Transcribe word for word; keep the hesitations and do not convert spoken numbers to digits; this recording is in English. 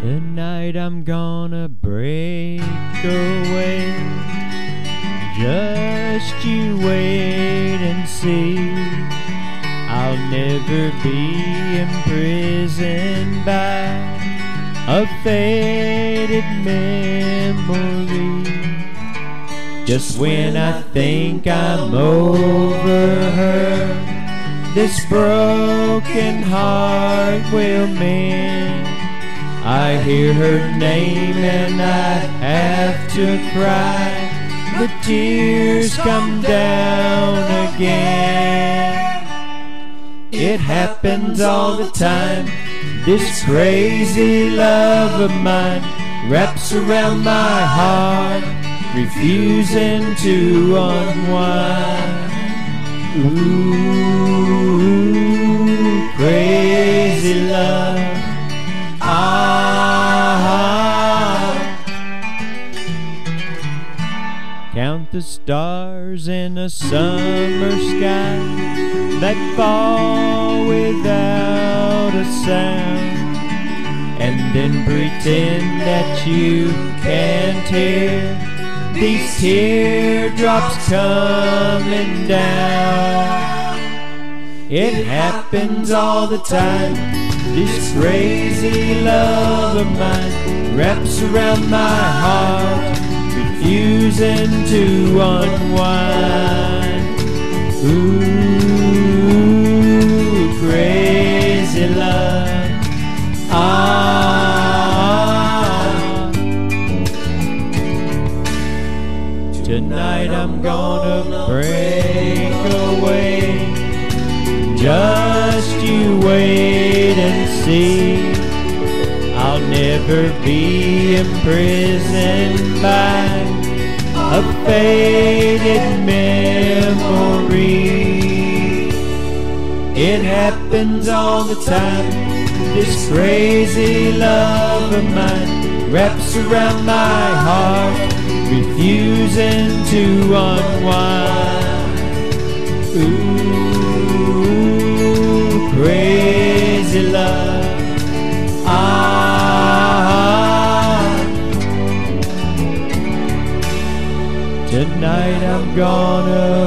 Tonight I'm gonna break away. Just you wait and see. I'll never be imprisoned by a faded memory. Just when I think I'm over her, this broken heart will mend. I hear her name and I have to cry. The tears come down again. It happens all the time. This crazy love of mine wraps around my heart, refusing to unwind. Ooh, crazy love. Ah. Count the stars in a summer sky that fall without a sound, and then pretend that you can't hear these teardrops coming down. It happens all the time. This crazy love of mine wraps around my heart, refusing to unwind. Ooh, crazy love. Ah. Tonight I'm gonna break away. Just you wait and see. I'll never be imprisoned by a faded memory. It happens all the time. This crazy love of mine wraps around my heart, refusing to unwind. Ooh, crazy love. Ah. Tonight I'm gonna